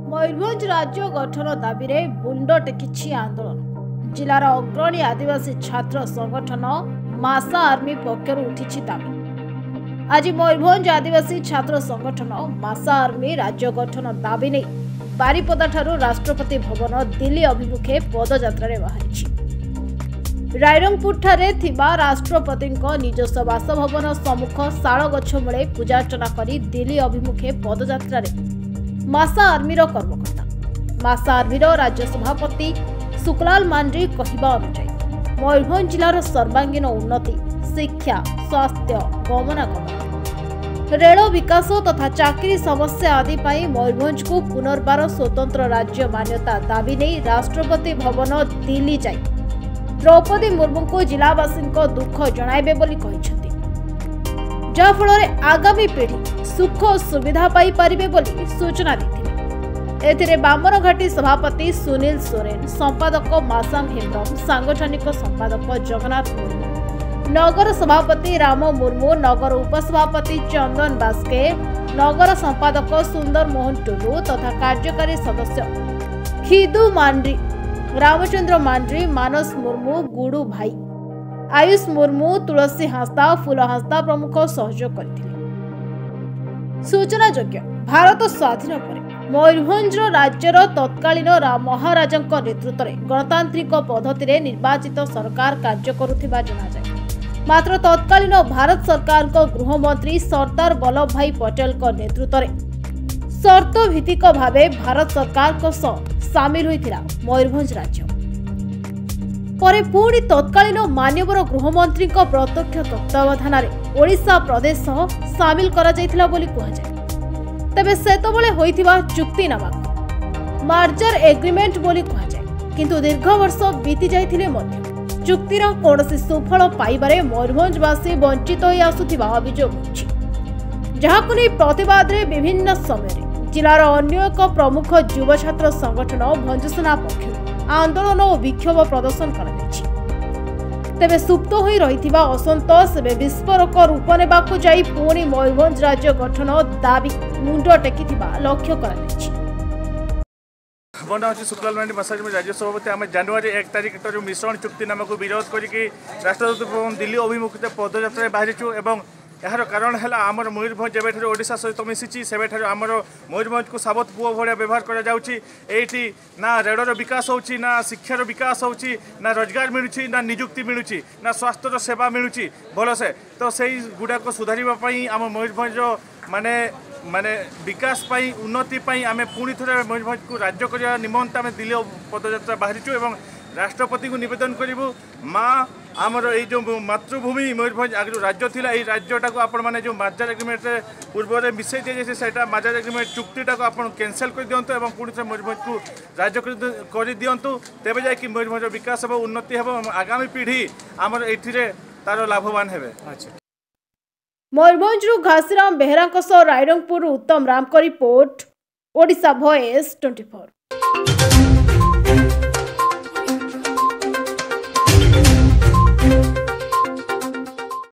मयूरभंज राज्य गठन दाबी रे मुंड टेकिछि आंदोलन। जिलार अग्रणी आदिवासी छात्र संगठन मासा आर्मी पक्षर उठिछि दाबी। आज मयूरभंज आदिवासी छात्र संगठन मासा आर्मी राज्य गठन दाबी नहीं बारिपदा ठारू राष्ट्रपति भवन दिल्ली अभिमुखे पदयात्रा रे बाहरिछि। रायरंगपुर ठारे थिबा राष्ट्रपति निजस्व बासभवन सम्मुख शाल गछ मूले पूजार्चना करी दिल्ली अभिमुखे पदयात्रा रे मासा आर्मीर कर्मकर्ता मासा आर्मीर राज्य सभापति सुकलाल मांड्री कहवा अनुसार मयूरभंज जिलार सर्वांगीन उन्नति, शिक्षा, स्वास्थ्य, गमनागमन, रेल विकास तथा चाकरी समस्या आदि पाई मयूरभंज को पुनर्बार स्वतंत्र राज्य मान्यता दाबी नहीं राष्ट्रपति भवन दिल्ली जाई द्रौपदी मुर्मू को जिलावासी दुख जणाइबे बोली कहिसथि, जा फल आगामी पीढ़ी सुख और सुविधा पाई परिबे बोली सूचना दी। एथिरे बामनघाटी सभापति सुनील सोरेन, संपादक मासांग हेम्ब्रम, सांगठनिक संपादक जगन्नाथ मुर्मू, नगर सभापति राम मुर्मू, नगर उपसभापति चंदन बास्के, नगर संपादक सुंदर मोहन टुडू तथा कार्यकारी सदस्य खिदू मांड्री, रामचंद्र मांड्री, मानस मुर्मू, गुडू भाई, आयुष मुर्मू, तुलसी हांसदा, फूल हांसदा प्रमुख सहयोग करथिले। सूचनायोग्य, भारत स्वाधीन पर मयूरभंज राज्यर तत्कालीन महाराजा नेतृत्व में गणतांत्रिक पद्धति निर्वाचित सरकार कार्य करुथिबा जनाजाए। मात्र तत्कालीन भारत सरकार गृहमंत्री सरदार वल्लभ भाई पटेल नेतृत्व में शर्त भित्तिक भावे भारत सरकार सामिल होइथिला मयूरभंज राज्य। परे पुणी तत्कालीन मान्यवर गृहमंत्री प्रत्यक्ष तत्वावधान ओडिशा प्रदेश सामिल करा जायथिला बोली कुहाजाय। तबे सेतबेले होइथिबा चुक्तिनामा मार्जर एग्रीमेंट बोली कुहाजाय, किंतु दीर्घ वर्ष बीती जायथिले मध्य चुक्तिर कोनोसी सुफल पाइबारे मयूरभंजवासी वंचित होई आसुथिबा अभियोग होछि, जहाकु नै प्रतिवाद रे विभिन्न समय जिलार अन्य एक प्रमुख युव छात्र संगठन भंजसेना पक्षर आंदोलन और विक्षोभ प्रदर्शन कर तेबे सुप्त होई रहिथिबा असंतोष विस्फोरक रूप नेबाकु जाई पुणी मयूरभंज राज्य गठन दाबी मुंड टेकिथिबा लक्ष्य कराଯାଇଛି। शुक्लाल मांडी मसाज में राज्य सभापति आम जनवरी 1 तारिख जो मिश्रण चुक्तिनामा को विरोध करके राष्ट्रपति भवन दिल्ली अभिमुखे पदयात्रा बाहरीचु एवं यार कारण है आमर मयूरभंज जब ओडिशा सहित मिसी से आमर मयूरभंज को साबत पुओ भाया व्यवहार करा ना रेलर विकास हो ना शिक्षार विकास हो ना रोजगार मिलूँ ना निजुक्ति मिलूँ ना स्वास्थ्य सेवा मिलूँ भलसे तो से गुड़ाक सुधारवाई आम मयूरभंज माने माने विकास पाई उन्नति पाई आम पुणी थे मयूरभंज को राज्य करने निमंते आम दिल्ली पदयात्रा बाहरीचु एवं राष्ट्रपति को निवेदन करूँ माँ आमर जो मातृभूमि मयूरभंज आगे जो राज्य था ये राज्यटा को आपण मैंने जो मार्जर एग्रीमेंट पूर्व मिसई दी जाए से मार्जर एग्रीमेंट चुक्तिटा को आप कैंसल कर दिंतु और पुणी थे मयूरभंज को राज्य कर दिंतु तेज जाकि मयूरभंज विकास हे उन्नति हे आगामी पीढ़ी आमर ये तार लाभवान हे। मयूरभंज घासीराम बेहरा रायरंगपुर उत्तम राम को रिपोर्ट, ओडिशा वॉइस 24।